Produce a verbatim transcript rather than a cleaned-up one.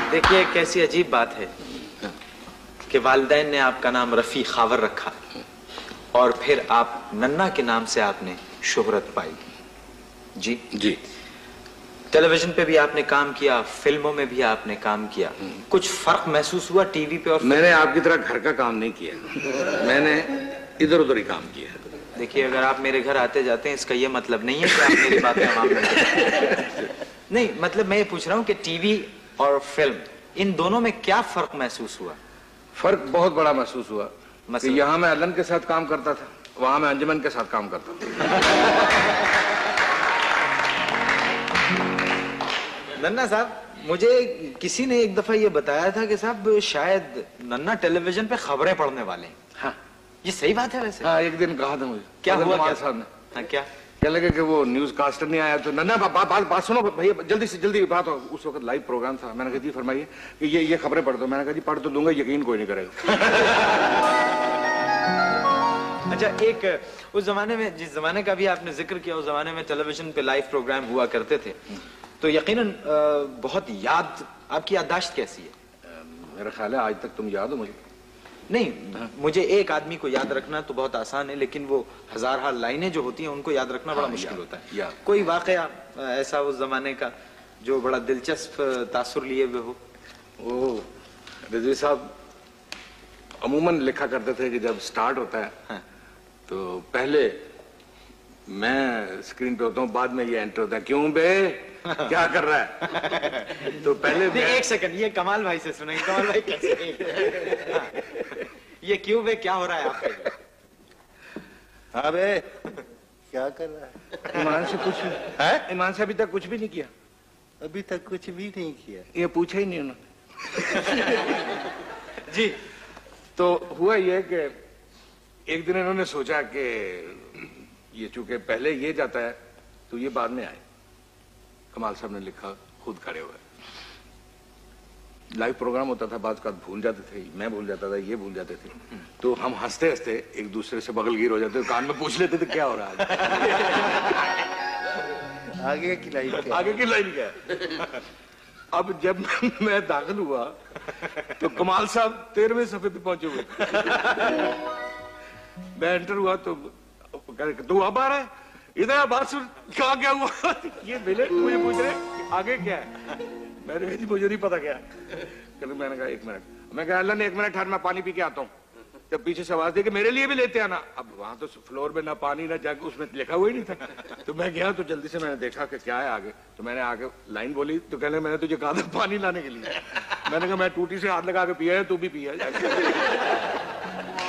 देखिए कैसी अजीब बात है कि वालिदैन ने आपका नाम रफी खावर रखा और फिर आप नन्ना के नाम से आपने शोहरत पाई। जी जी। टेलीविजन पे भी आपने काम किया, फिल्मों में भी आपने काम किया, कुछ फर्क महसूस हुआ टीवी पे और? मैंने आपकी तरह घर का काम नहीं किया, मैंने इधर उधर ही काम किया। देखिए अगर आप मेरे घर आते जाते हैं इसका ये मतलब नहीं है कि आप मेरी बातें आवाम में नहीं, मतलब मैं ये पूछ रहा हूँ कि टीवी और फिल्म इन दोनों में क्या फर्क महसूस हुआ? फर्क बहुत बड़ा महसूस हुआ कि यहाँ मैं अलन के साथ काम करता था, वहां मैं अंजुमन के साथ काम करता था। नन्ना साहब, मुझे किसी ने एक दफा ये बताया था कि साहब शायद नन्ना टेलीविजन पे खबरें पढ़ने वाले हैं। हाँ, ये सही बात है वैसे? हाँ, एक दिन कहा था मुझे। क्या हुआ क्या? साहब ने हाँ, क्या क्या लगे कि वो न्यूज कास्टर नहीं आया तो नन्ना बा, बा, बा, बात सुनो भैया, जल्दी से जल्दी बात हो। उस वक्त लाइव प्रोग्राम था। मैंने कहा जी फरमाइए कि ये ये खबरें पढ़ दो। मैंने कहा जी पढ़ तो दूंगा, यकीन कोई नहीं करेगा। अच्छा, एक उस जमाने में, जिस जमाने का भी आपने जिक्र किया, उस जमाने में टेलीविजन पे लाइव प्रोग्राम हुआ करते थे, तो यकीनन बहुत याद, आपकी याददाश्त कैसी है? मेरा ख्याल है आज तक तुम याद हो मुझे? नहीं, मुझे एक आदमी को याद रखना तो बहुत आसान है, लेकिन वो हजार हाल लाइनें जो होती हैं उनको याद रखना बड़ा मुश्किल होता है। कोई वाकया ऐसा उस जमाने का जो बड़ा दिलचस्प तासुर लिए हुए हो? ओ रिजवी साहब अमूमन लिखा करते थे कि जब स्टार्ट होता है हाँ। तो पहले मैं स्क्रीन पे होता हूँ, बाद में ये एंटर होता है, क्यों बे क्या कर रहा है? तो पहले मैं... एक सेकंड, ये कमाल भाई से सुनेंगे। कमाल भाई कैसे? हाँ। ये क्यों बे क्या हो रहा है आपके? हाँ बे क्या कर रहा है? ईमान से कुछ है? ईमान से अभी तक कुछ भी नहीं किया। अभी तक कुछ भी नहीं किया? ये पूछा ही नहीं उन्होंने। जी। तो हुआ ये कि एक दिन इन्होंने सोचा कि ये चूंकि पहले ये जाता है तो ये बाद में आए। कमाल साहब ने लिखा खुद खड़े हुए। लाइव प्रोग्राम होता था, बात का भूल जाते थे, मैं भूल जाता था, ये भूल जाते थे, तो हम हंसते हंसते एक दूसरे से बगलगीर हो जाते, कान में पूछ लेते थे क्या हो रहा है। आगे की लाइन क्या? आगे की लाइन क्या? अब जब मैं दाखिल हुआ तो कमाल साहब तेरहवें सफे पे पहुंचे हुए। मैं एंटर हुआ तो तू अब आ रहा है, इधर बात सुन, कहा क्या हुआ? ये मिले मुझे पूछ रहे आगे क्या है? मैंने कहा जी मुझे नहीं पता क्या है। मैंने कहा एक मिनट, मैं कहा अल्लाह ने एक मिनट ठहर, मैं पानी पी के आता हूँ। जब पीछे से आवाज दी कि मेरे लिए भी लेते आना। अब वहां तो फ्लोर में ना पानी ना जाके उसमें लिखा हुआ ही नहीं था। तो मैं गया तो जल्दी से मैंने देखा कि क्या है आगे, तो मैंने आगे लाइन बोली तो कहने मैंने तुझे कहा था पानी लाने के लिए। मैंने कहा मैं टूटी से हाथ लगा के पिया है, तू भी पिया जाके।